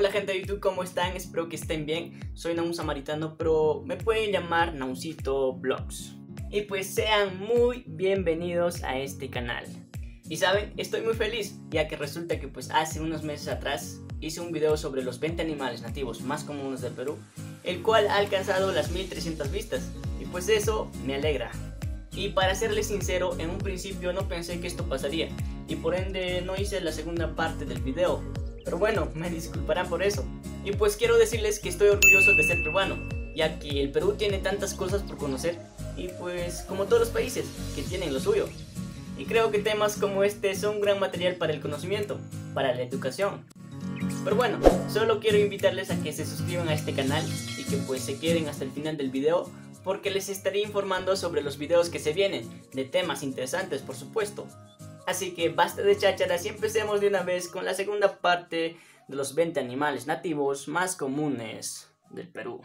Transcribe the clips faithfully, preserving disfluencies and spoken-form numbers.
Hola gente de YouTube, ¿cómo están? Espero que estén bien. Soy Naun Samaritano, pero me pueden llamar Nauncito Vlogs. Y pues sean muy bienvenidos a este canal. Y saben, estoy muy feliz, ya que resulta que pues hace unos meses atrás hice un video sobre los veinte animales nativos más comunes del Perú, el cual ha alcanzado las mil trescientas vistas. Y pues eso me alegra. Y para serles sincero, en un principio no pensé que esto pasaría, y por ende no hice la segunda parte del video. Pero bueno, me disculparán por eso. Y pues quiero decirles que estoy orgulloso de ser peruano, ya que el Perú tiene tantas cosas por conocer, y pues como todos los países que tienen lo suyo. Y creo que temas como este son un gran material para el conocimiento, para la educación. Pero bueno, solo quiero invitarles a que se suscriban a este canal y que pues se queden hasta el final del video, porque les estaré informando sobre los videos que se vienen, de temas interesantes por supuesto. Así que basta de chácharas y empecemos de una vez con la segunda parte de los veinte animales nativos más comunes del Perú.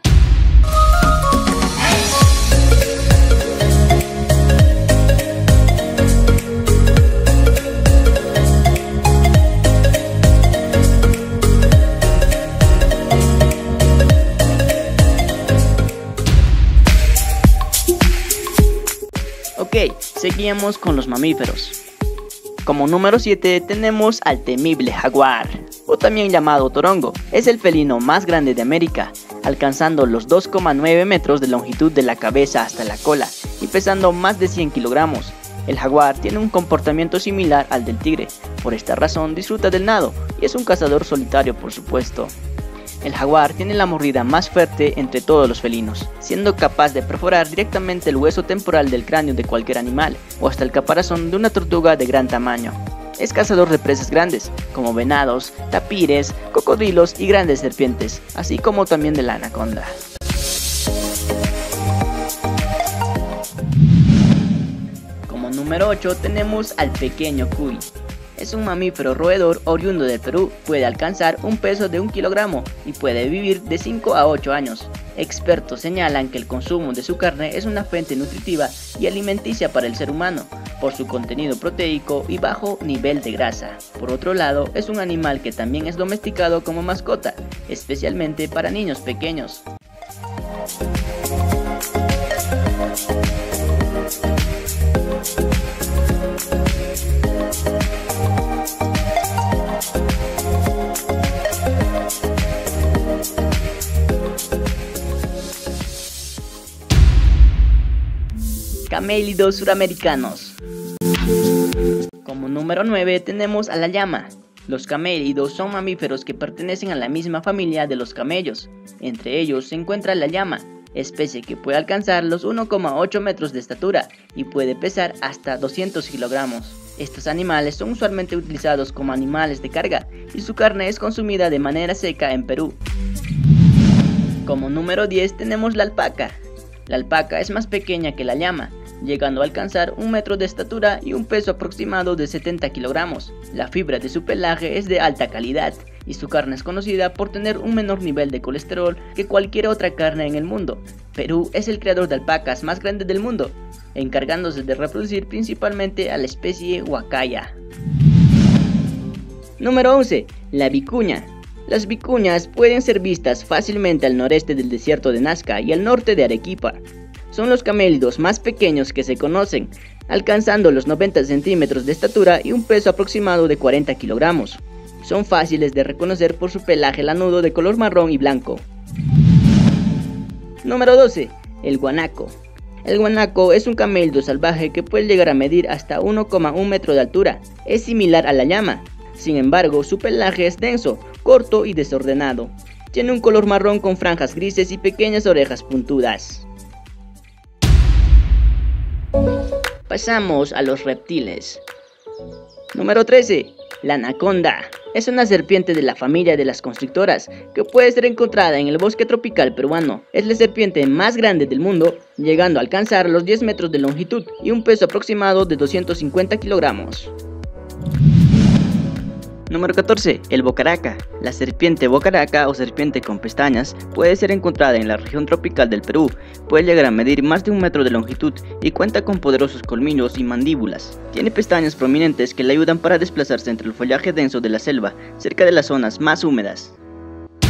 Ok, seguimos con los mamíferos. Como número siete tenemos al temible jaguar, o también llamado torongo. Es el felino más grande de América, alcanzando los dos coma nueve metros de longitud de la cabeza hasta la cola y pesando más de cien kilogramos. El jaguar tiene un comportamiento similar al del tigre, por esta razón disfruta del nado y es un cazador solitario por supuesto. El jaguar tiene la mordida más fuerte entre todos los felinos, siendo capaz de perforar directamente el hueso temporal del cráneo de cualquier animal, o hasta el caparazón de una tortuga de gran tamaño. Es cazador de presas grandes, como venados, tapires, cocodrilos y grandes serpientes, así como también de la anaconda. Como número ocho tenemos al pequeño cuy. Es un mamífero roedor oriundo del Perú, puede alcanzar un peso de un kilogramo y puede vivir de cinco a ocho años. Expertos señalan que el consumo de su carne es una fuente nutritiva y alimenticia para el ser humano, por su contenido proteico y bajo nivel de grasa. Por otro lado, es un animal que también es domesticado como mascota, especialmente para niños pequeños. Camélidos suramericanos. Como número nueve tenemos a la llama. Los camélidos son mamíferos que pertenecen a la misma familia de los camellos. Entre ellos se encuentra la llama, especie que puede alcanzar los uno coma ocho metros de estatura y puede pesar hasta doscientos kilogramos. Estos animales son usualmente utilizados como animales de carga y su carne es consumida de manera seca en Perú. Como número diez tenemos la alpaca. La alpaca es más pequeña que la llama, llegando a alcanzar un metro de estatura y un peso aproximado de setenta kilogramos. La fibra de su pelaje es de alta calidad y su carne es conocida por tener un menor nivel de colesterol que cualquier otra carne en el mundo. Perú es el creador de alpacas más grande del mundo, encargándose de reproducir principalmente a la especie huacaya. Número once. La vicuña. Las vicuñas pueden ser vistas fácilmente al noreste del desierto de Nazca y al norte de Arequipa. Son los camélidos más pequeños que se conocen, alcanzando los noventa centímetros de estatura y un peso aproximado de cuarenta kilogramos. Son fáciles de reconocer por su pelaje lanudo de color marrón y blanco. Número doce. El guanaco. El guanaco es un camélido salvaje que puede llegar a medir hasta uno coma uno metro de altura. Es similar a la llama. Sin embargo, su pelaje es denso, corto y desordenado. Tiene un color marrón con franjas grises y pequeñas orejas puntudas. Pasamos a los reptiles. Número trece. La anaconda. Es una serpiente de la familia de las constrictoras que puede ser encontrada en el bosque tropical peruano. Es la serpiente más grande del mundo, llegando a alcanzar los diez metros de longitud y un peso aproximado de doscientos cincuenta kilogramos. Número catorce. El bocaraca. La serpiente bocaraca o serpiente con pestañas puede ser encontrada en la región tropical del Perú. Puede llegar a medir más de un metro de longitud y cuenta con poderosos colmillos y mandíbulas. Tiene pestañas prominentes que le ayudan para desplazarse entre el follaje denso de la selva, cerca de las zonas más húmedas.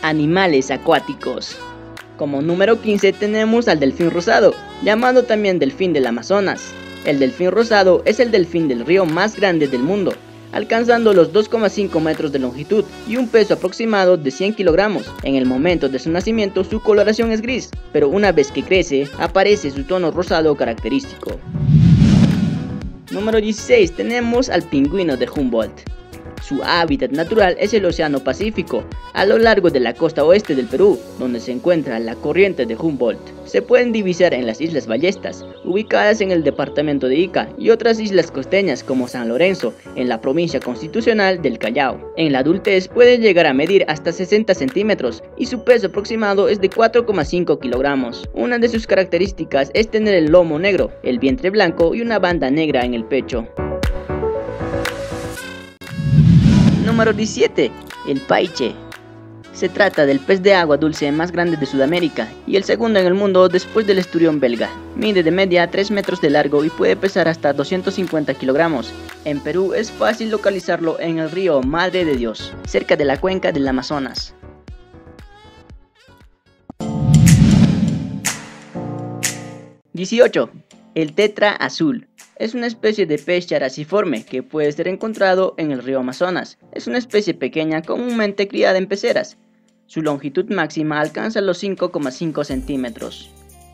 Animales acuáticos. Como número quince tenemos al delfín rosado, llamado también delfín del Amazonas. El delfín rosado es el delfín del río más grande del mundo, alcanzando los dos coma cinco metros de longitud y un peso aproximado de cien kilogramos. En el momento de su nacimiento su coloración es gris, pero una vez que crece aparece su tono rosado característico. Número dieciséis tenemos al pingüino de Humboldt. Su hábitat natural es el Océano Pacífico, a lo largo de la costa oeste del Perú, donde se encuentra la corriente de Humboldt. Se pueden divisar en las Islas Ballestas, ubicadas en el departamento de Ica, y otras islas costeñas como San Lorenzo, en la provincia constitucional del Callao. En la adultez puede llegar a medir hasta sesenta centímetros y su peso aproximado es de cuatro coma cinco kilogramos. Una de sus características es tener el lomo negro, el vientre blanco y una banda negra en el pecho. Número diecisiete. El paiche. Se trata del pez de agua dulce más grande de Sudamérica y el segundo en el mundo después del esturión belga. Mide de media tres metros de largo y puede pesar hasta doscientos cincuenta kilogramos. En Perú es fácil localizarlo en el río Madre de Dios, cerca de la cuenca del Amazonas. dieciocho. El tetra azul. Es una especie de pez characiforme que puede ser encontrado en el río Amazonas. Es una especie pequeña comúnmente criada en peceras. Su longitud máxima alcanza los cinco coma cinco centímetros.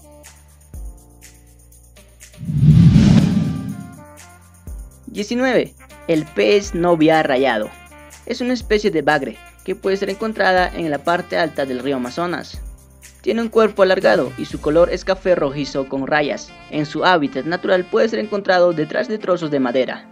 diecinueve. El pez novia rayado. Es una especie de bagre que puede ser encontrada en la parte alta del río Amazonas. Tiene un cuerpo alargado y su color es café rojizo con rayas. En su hábitat natural puede ser encontrado detrás de trozos de madera.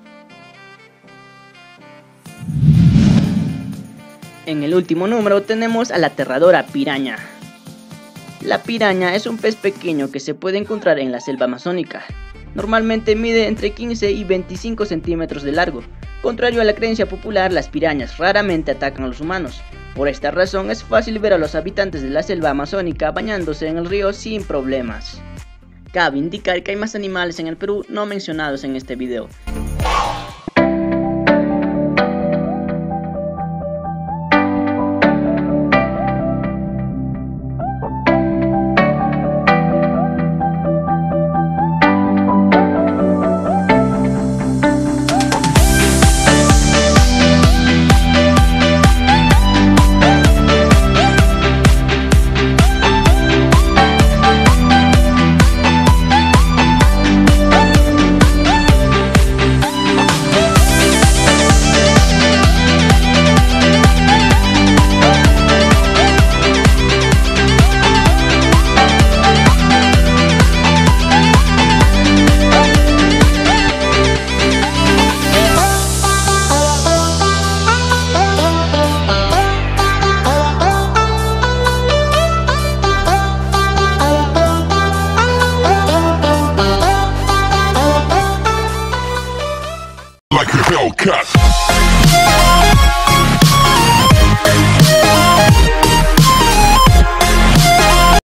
En el último número tenemos a la aterradora piraña. La piraña es un pez pequeño que se puede encontrar en la selva amazónica. Normalmente mide entre quince y veinticinco centímetros de largo. Contrario a la creencia popular, las pirañas raramente atacan a los humanos. Por esta razón es fácil ver a los habitantes de la selva amazónica bañándose en el río sin problemas. Cabe indicar que hay más animales en el Perú no mencionados en este video. Like a Hellcat.